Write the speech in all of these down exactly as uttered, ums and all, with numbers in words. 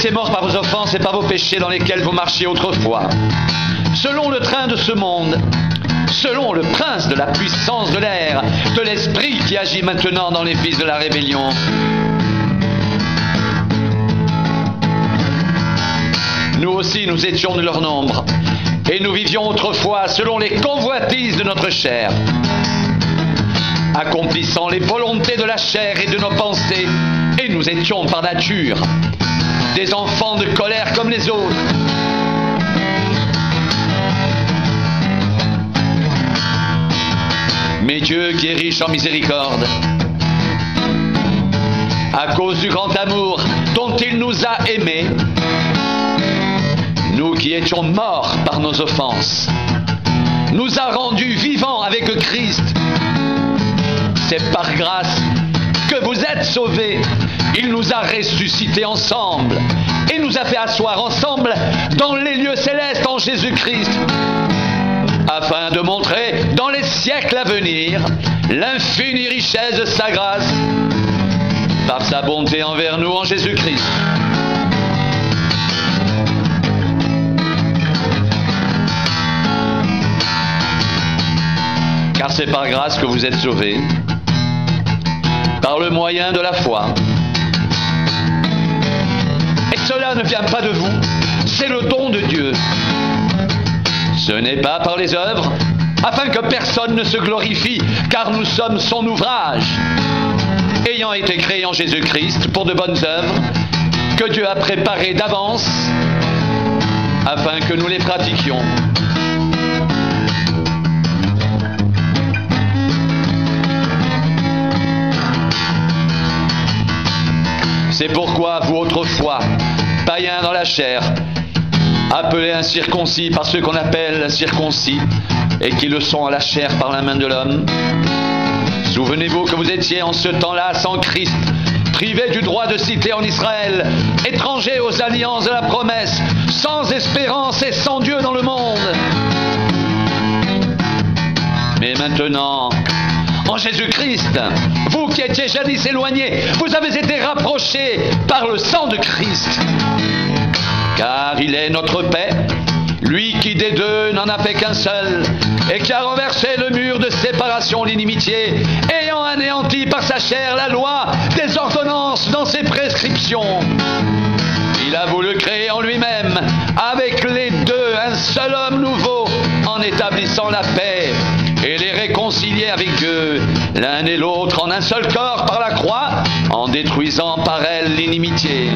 étiez morts par vos offenses et par vos péchés dans lesquels vous marchiez autrefois, selon le train de ce monde, selon le prince de la puissance de l'air, de l'esprit qui agit maintenant dans les fils de la rébellion. Nous aussi, nous étions de leur nombre, et nous vivions autrefois selon les convoitises de notre chair, accomplissant les volontés de la chair et de nos pensées, et nous étions par nature des enfants de colère comme les autres. Mais Dieu, qui est riche en miséricorde, à cause du grand amour dont il nous a aimés, nous qui étions morts par nos offenses, nous a rendus vivants avec Christ. C'est par grâce que vous êtes sauvés. Il nous a ressuscités ensemble et nous a fait asseoir ensemble dans les lieux célestes en Jésus-Christ, afin de montrer dans les siècles à venir l'infinie richesse de sa grâce par sa bonté envers nous en Jésus-Christ. Car c'est par grâce que vous êtes sauvés, par le moyen de la foi. Et cela ne vient pas de vous, c'est le don de Dieu. Ce n'est pas par les œuvres, afin que personne ne se glorifie, car nous sommes son ouvrage, ayant été créés en Jésus-Christ pour de bonnes œuvres, que Dieu a préparées d'avance, afin que nous les pratiquions. C'est pourquoi vous autrefois, païens dans la chair, appelés incirconcis par ceux qu'on appelle circoncis, et qui le sont à la chair par la main de l'homme, souvenez-vous que vous étiez en ce temps-là sans Christ, privés du droit de cité en Israël, étrangers aux alliances de la promesse, sans espérance et sans Dieu dans le monde. Mais maintenant, en Jésus-Christ, vous qui étiez jadis éloignés, vous avez été rapprochés par le sang de Christ. Car il est notre paix, lui qui des deux n'en a fait qu'un seul, et qui a renversé le mur de séparation, l'inimitié, ayant anéanti par sa chair la loi des ordonnances dans ses prescriptions. Il a voulu créer en lui-même, avec les deux, un seul homme nouveau, en établissant la paix, et les réconcilier avec Dieu, l'un et l'autre en un seul corps par la croix, en détruisant par elle l'inimitié.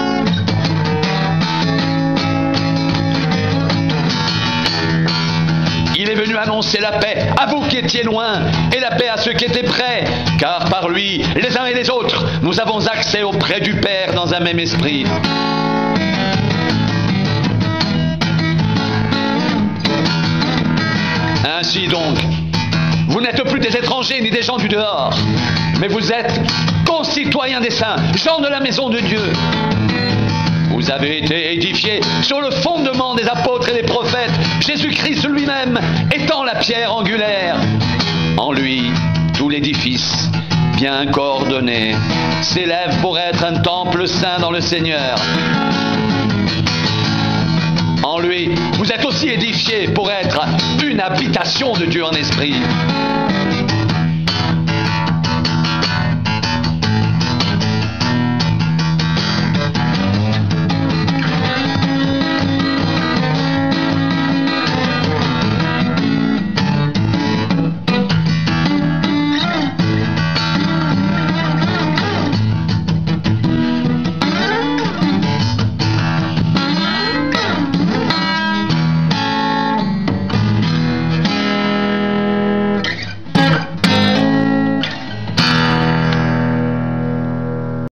Il est venu annoncer la paix à vous qui étiez loin, et la paix à ceux qui étaient près, car par lui, les uns et les autres, nous avons accès auprès du Père dans un même esprit. Ainsi donc, vous n'êtes plus des étrangers ni des gens du dehors, mais vous êtes concitoyens des saints, gens de la maison de Dieu. Vous avez été édifiés sur le fondement des apôtres et des prophètes, Jésus-Christ lui-même étant la pierre angulaire. En lui, tout l'édifice, bien coordonné, s'élève pour être un temple saint dans le Seigneur. En lui, vous êtes aussi édifiés pour être une habitation de Dieu en esprit.